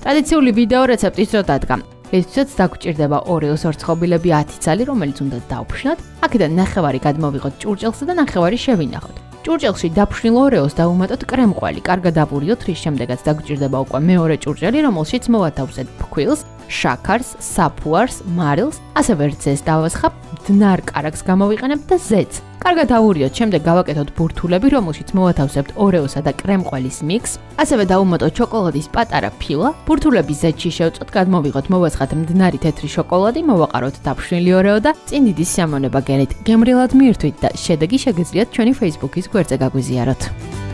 ტრადიციული ვიდეო რეცეპტის დრო დადგა. რითაც დაგჭირდება ორეოს ორცხობილები 10 ცალი, რომელიც უნდა დავფშნათ. აქედან ნახევარი გადმოვიღოთ ჭურჭელსა და ნახევარი შევინახოთ. ჭურჭელში დაფშვნილ ორეოს დავუმატოთ კრემყვალი. კარგად ავურიოთ, რის შემდეგაც დაგჭირდება უკვე მეორე ჭურჭელი, რომელშიც მოვათავსეთ ფქვილს, შაქარს, საფუარს, მარილს, ასევე რძეს დავასხავ, მდნარ კარაქს გამოვიყენებთ და ზეთს. კარგად ავურიოთ, შემდეგ გავაკეთოთ ბურთულები, რომელშიც მოვათავსებთ ორეოსა და კრემყვალის მიქსს. ასევე დავუმატოთ შოკოლადის პატარა ფილა. ბურთულების ზეთში შევწოთ, გადმოვიღოთ, მოვასხათ მდნარი თეთრი შოკოლადი, მოვაყაროთ დაფშვნილი ორეო და წინ დიდი სიამოვნება გენით. გემრიელად მიირთვით და შედეგი შეგეძლიათ ჩვენი Facebook-ის გვერდზე გაგვიზიაროთ.